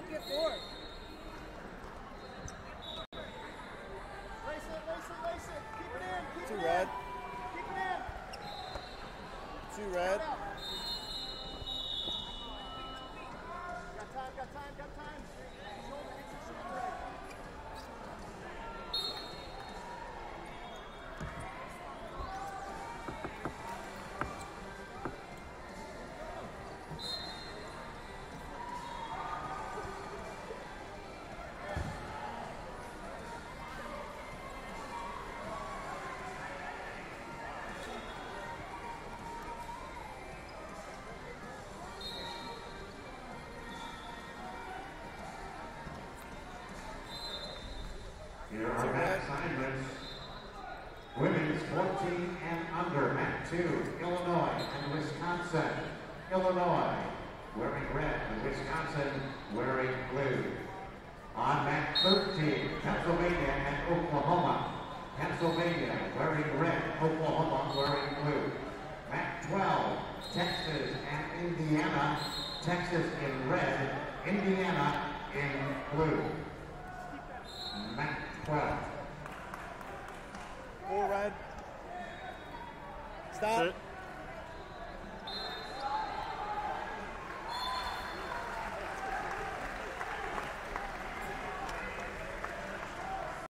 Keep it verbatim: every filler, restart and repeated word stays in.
get bored. Lace it, lace it, lace it. Keep it in, keep Two it red. in. Keep it in. Two red. Got time, got time, got time. Shoulder, get your shoulder right. Here are mat assignments. Women's fourteen and under, mat two, Illinois and Wisconsin. Illinois wearing red and Wisconsin wearing blue. On mat thirteen, Pennsylvania and Oklahoma. Pennsylvania wearing red, Oklahoma wearing blue. Mat twelve, Texas and Indiana. Texas in red, Indiana in blue. Mat twelve. Four red. Stop. Sit.